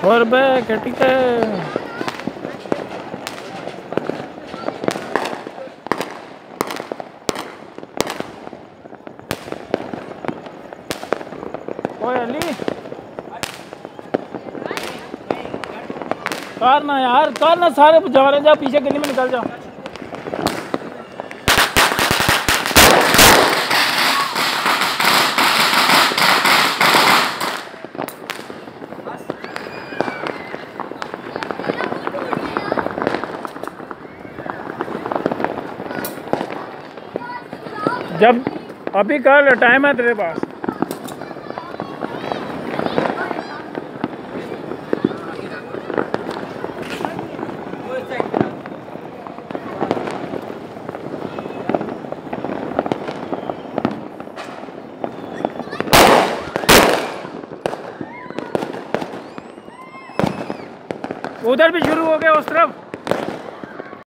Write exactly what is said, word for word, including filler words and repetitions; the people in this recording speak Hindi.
और बे कटी के ओए अली कार ना यार, कार ना, सारे जा रहे हैं, जा पीछे गली में निकल जाओ। जब अभी कल टाइम है तेरे पास। उधर भी शुरू हो गया उस तरफ।